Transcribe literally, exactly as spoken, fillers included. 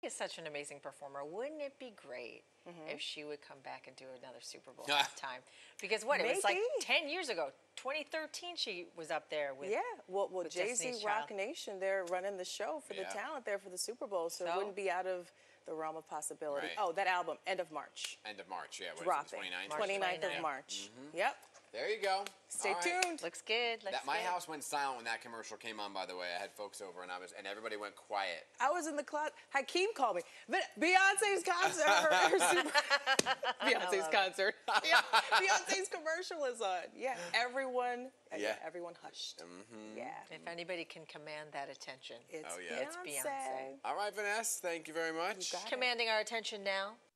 is such an amazing performer. Wouldn't it be great mm-hmm. if she would come back and do another Super Bowl halftime? Because what, Maybe. it was like ten years ago, twenty thirteen she was up there with Yeah, well, well Jay-Z Rock Child. Nation, they're running the show for yeah. the talent there for the Super Bowl, so, so? it wouldn't be out of the realm of possibility. Right. Oh, that album, end of March. End of March, yeah. What Drop is it, it. twenty-ninth? twenty-ninth of twenty-ninth. March. Mm-hmm. Yep. There you go. Stay All right. tuned. Looks good. Looks That, my good. house went silent when that commercial came on. By the way, I had folks over and I was, and everybody went quiet. I was in the closet. Hakeem called me. But Beyonce's concert. Her, her super, Beyonce's concert. Beyonce's commercial is on. Yeah, everyone. Yeah. yeah everyone hushed. Mm-hmm. Yeah. If anybody can command that attention, It's oh, yeah. Beyonce. It's Beyonce. All right, Vanessa. Thank you very much. You got it. Commanding our attention now,